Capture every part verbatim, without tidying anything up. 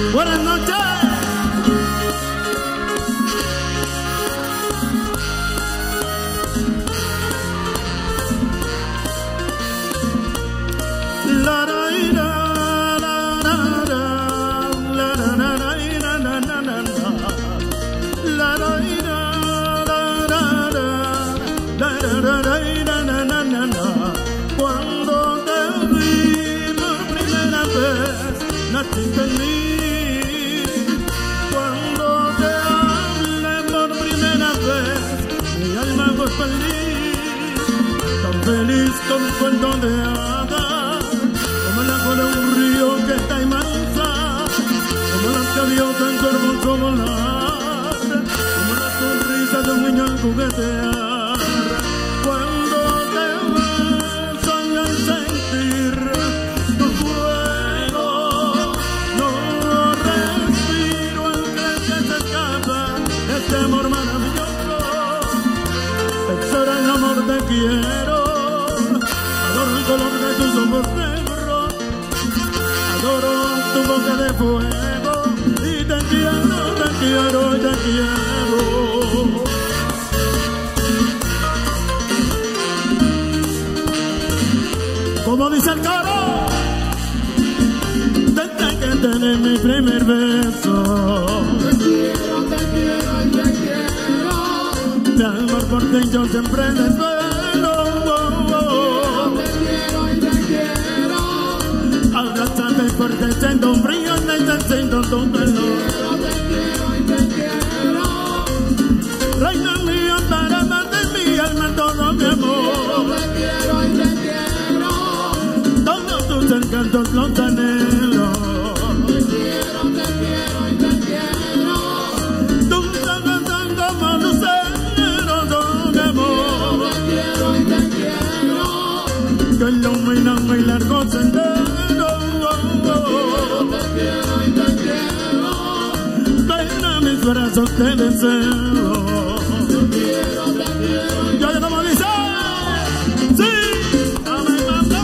Buenas noches. La la la la la la la la la la la la la la cuando te vi por primera vez nací en mí, cuando te hablé por primera vez mi alma fue feliz, tan feliz como un cuento de hadas, como el agua de un río que está inmensa, como las gaviotas en su hermoso volar, como la sonrisa de un niño al juguetear. Cuando te beso y al sentir tu fuego, no respiro el que se escapa de este amor maravilloso. Exora el amor te quiero, adoro el color de tus ojos negros, adoro tu boca de fuego y te quiero, te quiero y te quiero. Como dice el coro, desde que te di mi primer beso, te quiero, te quiero y te quiero. Mi amor por ti yo siempre desvelo. Oh, oh, oh. Te quiero y te quiero. Abrázate fuerte, siento un brillo, necesito tu pelo. Te quiero y te quiero. Reina mía, para darte mi alma, todo mi amor. Te quiero y te quiero. Todos tus encantos los anhelo. Te quiero, te quiero y te quiero. Tus ojos son como luceros, todo mi amor. Te quiero y te quiero. Que iluminan mi largo sendero. Oh, oh, oh. Te quiero y te quiero. Ven a mis brazos, te deseo. Te quiero, te quiero y Yo ya como dice, sí, dame mamá.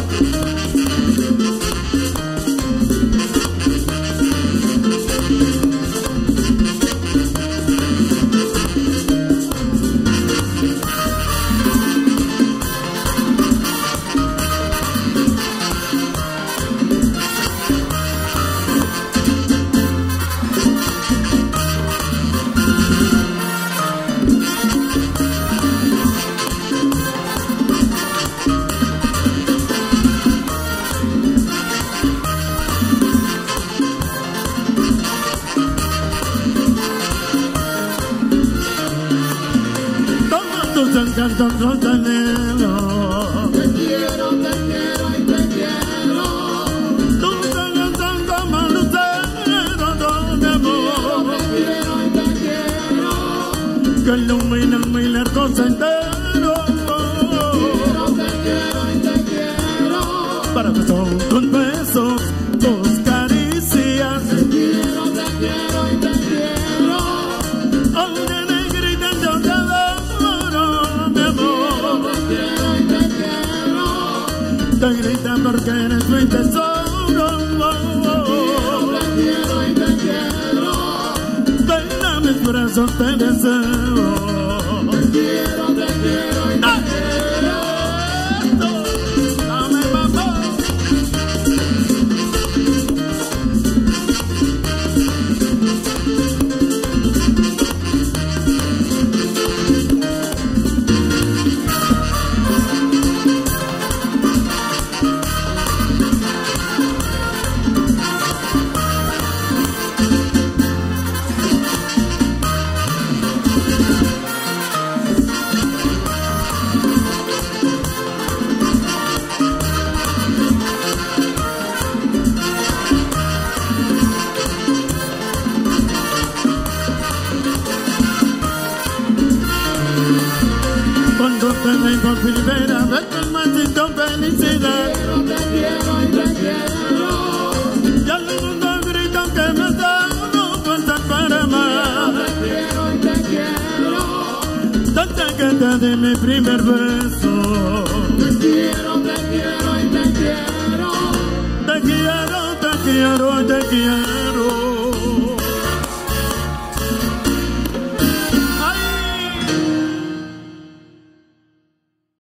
Tus encantos los anhelo. te quiero, te quiero y te quiero. Tus ojos son como luceros, todo mi amor. Te quiero y te quiero. Que iluminan mi largo sendero. Te quiero y te quiero. Para que son tus besos, tus caricias. Te quiero, te quiero y te quiero. Aunque me griten yo te adoro, mi amor. Te quiero y te quiero. Te gritan porque eres mi tesoro. Te quiero y te quiero. Ven a mis brazos, te deseo. Te quiero, te quiero y te quiero. Dame mamá. Cuando te ven por primera vez, el maldito felicidad. Te quiero y te quiero. Y al mundo grita que me da no fuerza para amar. Te quiero y te quiero. Desde que te di mi primer beso. Te quiero, te quiero y te quiero. Te quiero, te quiero, te quiero.